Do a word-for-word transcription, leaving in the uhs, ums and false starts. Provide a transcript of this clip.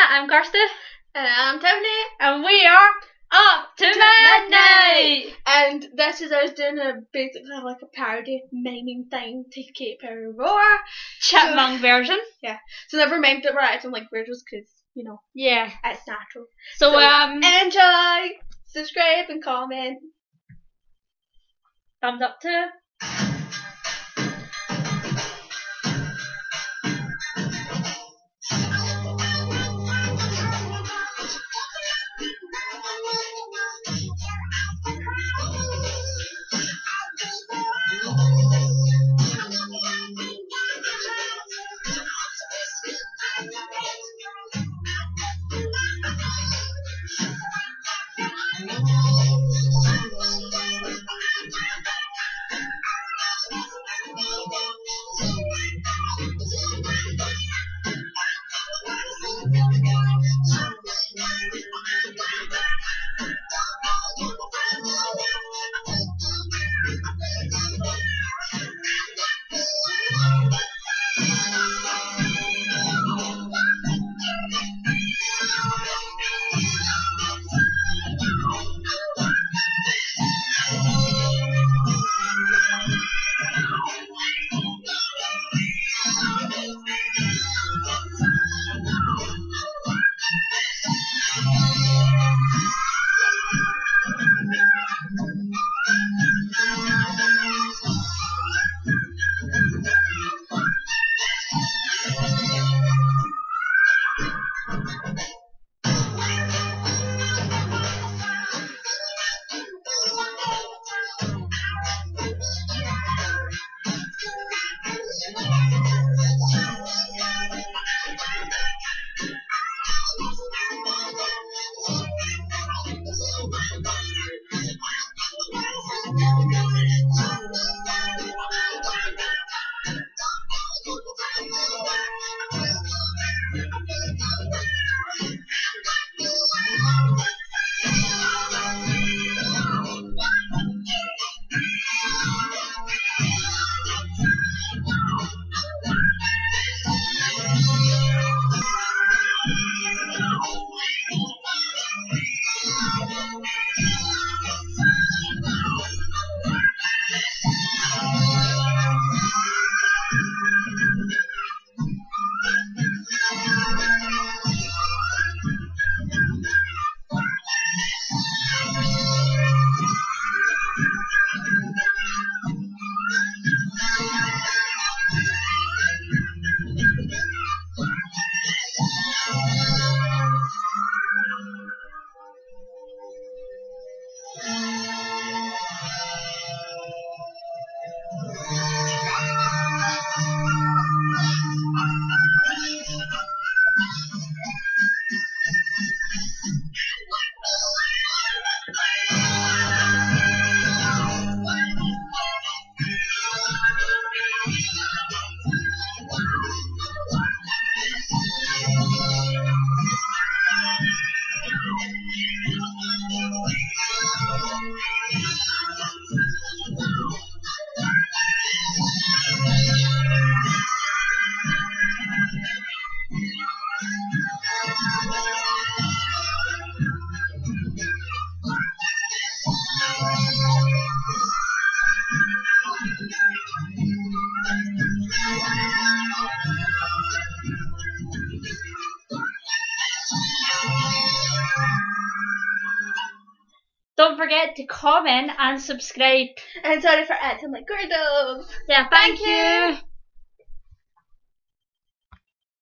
I'm Kirsty. And I'm Tony. And we are Up to, To Midnight. Midnight. And this is us doing a basically like a parody miming thing to Kate Perry roar. Chipmunk So, version. yeah. So never meant that we're acting like we're just because, you know, Yeah. it's natural. So, So um, enjoy, subscribe and comment. thumbs up to. Don't forget to comment and subscribe. And sorry for acting like weirdos. Yeah, thank, thank you. you.